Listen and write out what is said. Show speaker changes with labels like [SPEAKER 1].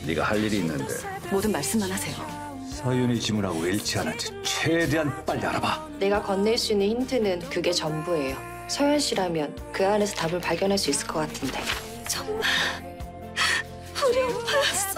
[SPEAKER 1] 네가 할 일이 있는데.
[SPEAKER 2] 모든 말씀만 하세요.
[SPEAKER 1] 서윤이 지문하고 일치하는지 최대한 빨리 알아봐.
[SPEAKER 3] 내가 건넬 수 있는 힌트는 그게 전부예요. 서현 씨라면 그 안에서 답을 발견할 수 있을 것 같은데.
[SPEAKER 2] 정말 우리 오빠였어.